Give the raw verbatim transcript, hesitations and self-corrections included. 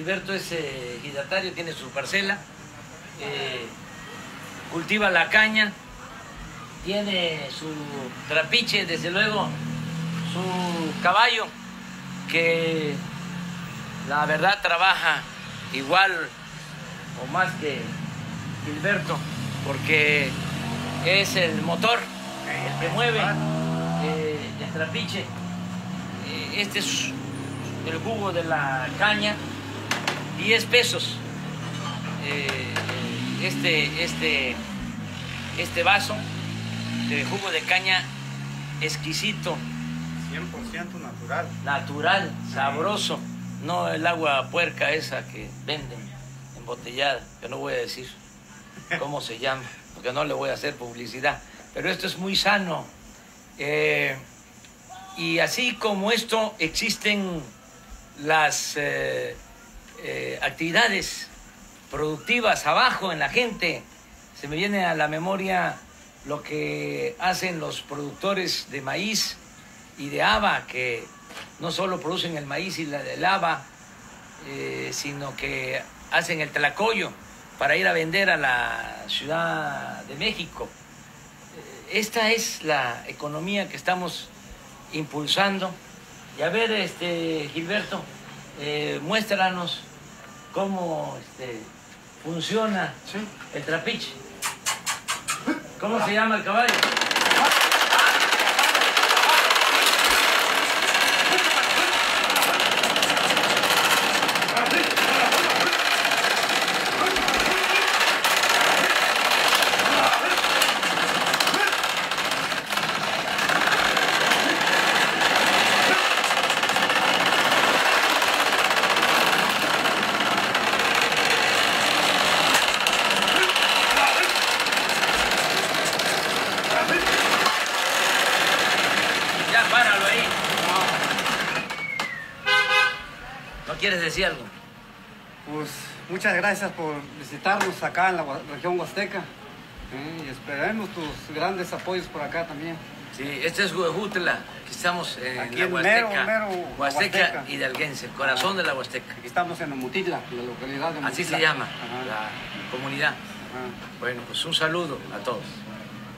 Gilberto es eh, ejidatario, tiene su parcela, eh, cultiva la caña, tiene su trapiche, desde luego su caballo, que la verdad trabaja igual o más que Gilberto, porque es el motor el que mueve eh, el trapiche. Eh, este es el jugo de la caña, diez pesos. Eh, este, este, este vaso de jugo de caña exquisito. cien por ciento natural. Natural, sabroso. No el agua puerca esa que venden embotellada, que no voy a decir cómo se llama, porque no le voy a hacer publicidad. Pero esto es muy sano. Eh, y así como esto, existen las eh, eh, actividades productivas abajo en la gente. Se me viene a la memoria lo que hacen los productores de maíz y de haba, que no solo producen el maíz y la del haba, eh, sino que hacen el tlacoyo para ir a vender a la Ciudad de México. Esta es la economía que estamos impulsando. Y a ver, este, Gilberto, eh, muéstranos cómo este, funciona sí. el trapiche. ¿Cómo se llama el caballo? ¿Quieres decir algo? Pues muchas gracias por visitarnos acá en la región huasteca, ¿eh? Y esperemos tus grandes apoyos por acá también. Sí, este es Huejutla, aquí estamos en aquí la en Huasteca, mero, mero Huasteca, Huasteca hidalguense, el corazón de la Huasteca. Aquí estamos en Omutitla, la localidad de Omutitla. Así se llama Ajá. la comunidad. Ajá. Bueno, pues un saludo a todos.